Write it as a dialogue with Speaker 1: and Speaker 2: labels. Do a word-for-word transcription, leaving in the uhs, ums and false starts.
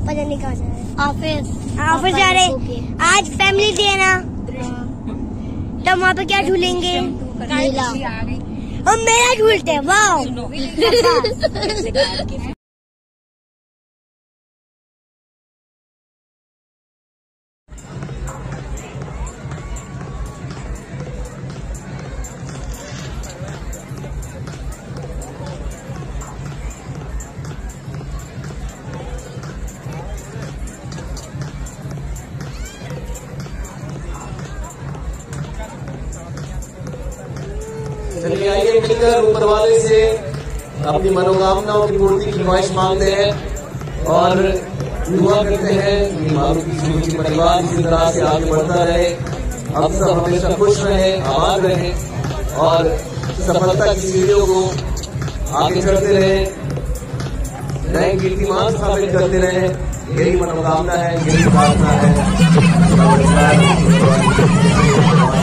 Speaker 1: पता नहीं कहाँ जा रहे हैं।
Speaker 2: ऑफिस
Speaker 1: ऑफिस जा रहे हैं। आज फैमिली डे है ना, तो वहाँ पे क्या झूलेंगे? हम मेरा झूलते हैं। वाह
Speaker 3: चलिए आइए मिलकर ऊपर वाले से अपनी मनोकामनाओं की पूर्ति की ख्वाहिश मांगते हैं और दुआ करते हैं कि मारुति सुजुकी परिवार इसी तरह से आगे बढ़ता रहे, अब सब हमेशा खुश रहे, आबाद रहे और सफलता की सीढ़ियों को आगे चढ़ते रहे, नए कीर्तिमान स्थापित करते रहे। यही मनोकामना है, यही प्रार्थना है।